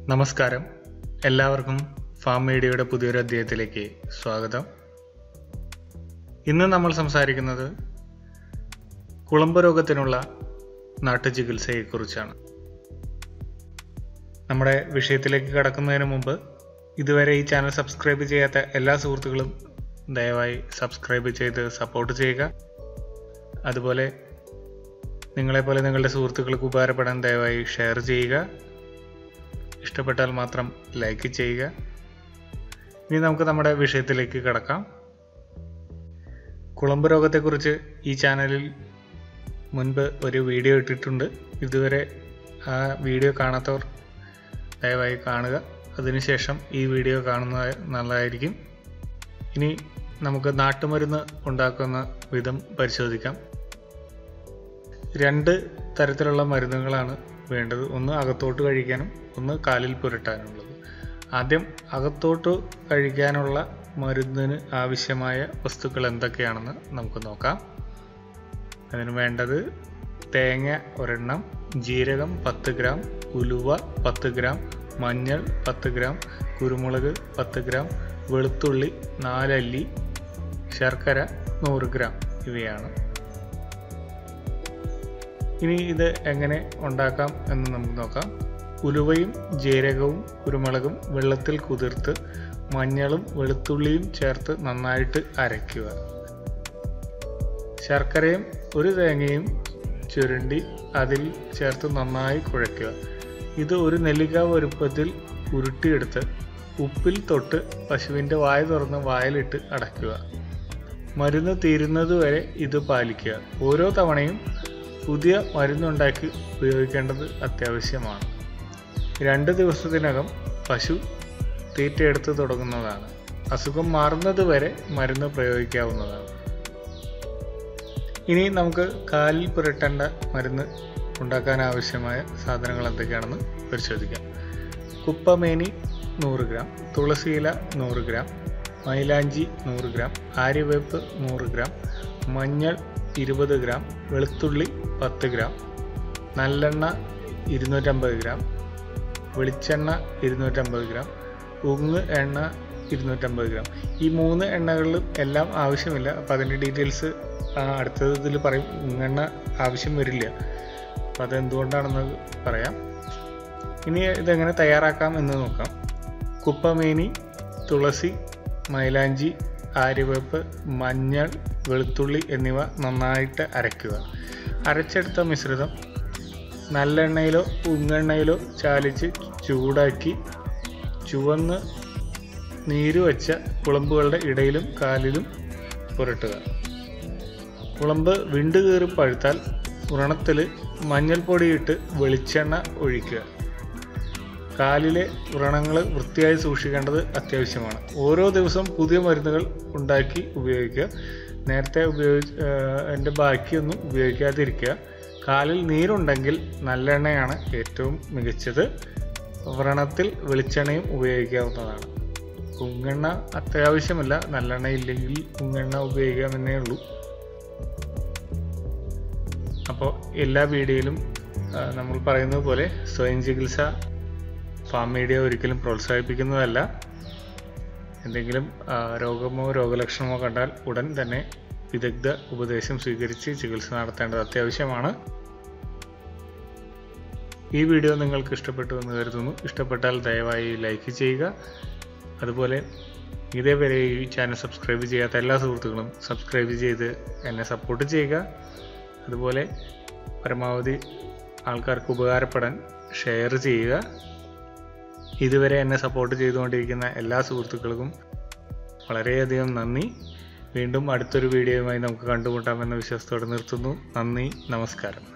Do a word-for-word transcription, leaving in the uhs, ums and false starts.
നമസ്കാരം, എല്ലാവർക്കും ഫാം മീഡിയയുടെ പുതിയൊരു അധ്യായത്തിലേക്ക് സ്വാഗതം. ഇന്ന് നമ്മൾ സംസാരിക്കുന്നത് കുളമ്പ് രോഗത്തിനുള്ള നാട്ടുചികിത്സയെക്കുറിച്ചാണ്. നമ്മുടെ വിഷയത്തിലേക്ക് കടക്കുന്നതിന് മുമ്പ് ഇതുവരെ ഈ ചാനൽ സബ്സ്ക്രൈബ് ചെയ്യാത്ത എല്ലാ സുഹൃത്തുക്കളും ദയവായി സബ്സ്ക്രൈബ് ചെയ്ത് സപ്പോർട്ട് ചെയ്യുക. അതുപോലെ നിങ്ങളെപ്പോലെ നിങ്ങളുടെ സുഹൃത്തുക്കൾക്ക് ഉപകാരപ്പെടാൻ ദയവായി ഷെയർ ചെയ്യുക. ഇഷ്ടപ്പെട്ടാൽ മാത്രം ലൈക്ക് ചെയ്യുക. ഇനി നമുക്ക് നമ്മുടെ വിഷയത്തിലേക്ക് കടക്കാം. കുളമ്പ് രോഗത്തെക്കുറിച്ച് ഈ ചാനലിൽ മുൻപ് ഒരു വീഡിയോ ഇട്ടിട്ടുണ്ട്. ഇതുവരെ ആ വീഡിയോ കാണാത്തവർ ദയവായി കാണുക. അതിനുശേഷം ഈ വീഡിയോ കാണുന്നത് നല്ലതായിരിക്കും. ഇനി നമുക്ക് നാട്ടുമരുന്ന് ഉണ്ടാക്കുന്ന വിധം പരിശോധിക്കാം. രണ്ട് തരത്തിലുള്ള മരുന്നുകളാണ് വേണ്ടത്. ഒന്ന് അകത്തോട്ട് കഴിക്കാനും ഒന്ന് കാലിൽ പുരട്ടാനുള്ളത്. ആദ്യം അകത്തോട്ട് കഴിക്കാനുള്ള മരുന്നിന് ആവശ്യമായ വസ്തുക്കൾ എന്തൊക്കെയാണെന്ന് നമുക്ക് നോക്കാം. അതിന് വേണ്ടത് തേങ്ങ ഒരെണ്ണം, ജീരകം പത്ത് ഗ്രാം, ഉലുവ പത്ത് ഗ്രാം, മഞ്ഞൾ പത്ത് ഗ്രാം, കുരുമുളക് പത്ത് ഗ്രാം, വെളുത്തുള്ളി നാലല്ലി, ശർക്കര നൂറ് ഗ്രാം ഇവയാണ്. ഇനി ഇത് എങ്ങനെ ഉണ്ടാക്കാം എന്ന് നമുക്ക് നോക്കാം. ഉലുവയും ജീരകവും കുരുമുളകും വെള്ളത്തിൽ കുതിർത്ത് മഞ്ഞളും വെളുത്തുള്ളിയും ചേർത്ത് നന്നായിട്ട് അരയ്ക്കുക. ശർക്കരയും ഒരു തേങ്ങയും ചുരുണ്ടി അതിൽ ചേർത്ത് നന്നായി കുഴയ്ക്കുക. ഇത് ഒരു നെല്ലിക്ക വലുപ്പത്തിൽ ഉരുട്ടിയെടുത്ത് ഉപ്പിൽ തൊട്ട് പശുവിൻ്റെ വായ തുറന്ന് വായിലിട്ട് അടയ്ക്കുക. മരുന്ന് തീരുന്നതുവരെ ഇത് പാലിക്കുക. ഓരോ തവണയും പുതിയ മരുന്നുണ്ടാക്കി ഉപയോഗിക്കേണ്ടത് അത്യാവശ്യമാണ്. രണ്ട് ദിവസത്തിനകം പശു തീറ്റയെടുത്ത് തുടങ്ങുന്നതാണ്. അസുഖം മാറുന്നത് വരെ മരുന്ന് പ്രയോഗിക്കാവുന്നതാണ്. ഇനി നമുക്ക് കാലിൽ പുരട്ടേണ്ട മരുന്ന് ഉണ്ടാക്കാൻ ആവശ്യമായ സാധനങ്ങൾ എന്തൊക്കെയാണെന്ന് പരിശോധിക്കാം. കുപ്പമേനി നൂറ് ഗ്രാം, തുളസിയില നൂറ് ഗ്രാം, മൈലാഞ്ചി നൂറ് ഗ്രാം, ആര്യവേപ്പ് നൂറ് ഗ്രാം, മഞ്ഞൾ ഇരുപത് ഗ്രാം, വെളുത്തുള്ളി പത്ത് ഗ്രാം, നല്ലെണ്ണ ഇരുന്നൂറ്റമ്പത് ഗ്രാം, വെളിച്ചെണ്ണ ഇരുന്നൂറ്റമ്പത് ഗ്രാം, ഉങ്ങ് എണ്ണ ഇരുന്നൂറ്റമ്പത് ഗ്രാം. ഈ മൂന്ന് എണ്ണകളിലും എല്ലാം ആവശ്യമില്ല. അപ്പോൾ അതിൻ്റെ ഡീറ്റെയിൽസ് അടുത്തതിൽ പറയും. ഉങ്ങെണ്ണ ആവശ്യം വരില്ല. അപ്പോൾ അതെന്തുകൊണ്ടാണെന്ന് പറയാം. ഇനി ഇതെങ്ങനെ തയ്യാറാക്കാം എന്ന് നോക്കാം. കുപ്പമേനി, തുളസി, മൈലാഞ്ചി, ആര്യവേപ്പ്, മഞ്ഞൾ, വെളുത്തുള്ളി എന്നിവ നന്നായിട്ട് അരയ്ക്കുക. അരച്ചെടുത്ത മിശ്രിതം നല്ലെണ്ണയിലോ ഉങ്ങെണ്ണയിലോ ചാലിച്ച് ചൂടാക്കി ചുവന്ന് നീര് വെച്ച കുളമ്പുകളുടെ ഇടയിലും കാലിലും പുരട്ടുക. കുളമ്പ് വിണ്ടു കീറി പഴുത്താൽ വ്രണത്തിൽ മഞ്ഞൾപ്പൊടിയിട്ട് വെളിച്ചെണ്ണ ഒഴിക്കുക. കാലിലെ വ്രണങ്ങൾ വൃത്തിയായി സൂക്ഷിക്കേണ്ടത് അത്യാവശ്യമാണ്. ഓരോ ദിവസം പുതിയ മരുന്നുകൾ ഉണ്ടാക്കി ഉപയോഗിക്കുക. നേരത്തെ ഉപയോഗിച്ച് എൻ്റെ ബാക്കിയൊന്നും ഉപയോഗിക്കാതിരിക്കുക. കാലിൽ നീരുണ്ടെങ്കിൽ നല്ലെണ്ണയാണ് ഏറ്റവും മികച്ചത്. വ്രണത്തിൽ വെളിച്ചെണ്ണയും ഉപയോഗിക്കാവുന്നതാണ്. ഉങ്ങെണ്ണ അത്യാവശ്യമില്ല. നല്ലെണ്ണ ഇല്ലെങ്കിൽ ഉങ്ങെണ്ണ ഉപയോഗിക്കാമെന്നേ ഉള്ളൂ. അപ്പോൾ എല്ലാ വീഡിയോയിലും നമ്മൾ പറയുന്നത് പോലെ സ്വയം ചികിത്സ ഫാം മീഡിയ ഒരിക്കലും പ്രോത്സാഹിപ്പിക്കുന്നതല്ല. എന്തെങ്കിലും രോഗമോ രോഗലക്ഷണമോ കണ്ടാൽ ഉടൻ തന്നെ വിദഗ്ധ ഉപദേശം സ്വീകരിച്ച് ചികിത്സ നടത്തേണ്ടത് അത്യാവശ്യമാണ്. ഈ വീഡിയോ നിങ്ങൾക്ക് ഇഷ്ടപ്പെട്ടു എന്ന് കരുതുന്നു. ഇഷ്ടപ്പെട്ടാൽ ദയവായി ലൈക്ക് ചെയ്യുക. അതുപോലെ ഇതേവരെ ഈ ചാനൽ സബ്സ്ക്രൈബ് ചെയ്യാത്ത എല്ലാ സുഹൃത്തുക്കളും സബ്സ്ക്രൈബ് ചെയ്ത് എന്നെ സപ്പോർട്ട് ചെയ്യുക. അതുപോലെ പരമാവധി ആൾക്കാർക്ക് ഉപകാരപ്പെടാൻ ഷെയർ ചെയ്യുക. ഇതുവരെ എന്നെ സപ്പോർട്ട് ചെയ്തുകൊണ്ടിരിക്കുന്ന എല്ലാ സുഹൃത്തുക്കൾക്കും വളരെയധികം നന്ദി. വീണ്ടും അടുത്തൊരു വീഡിയോയുമായി നമുക്ക് കണ്ടുമുട്ടാമെന്ന വിശ്വാസത്തോടെ നിർത്തുന്നു. നന്ദി, നമസ്കാരം.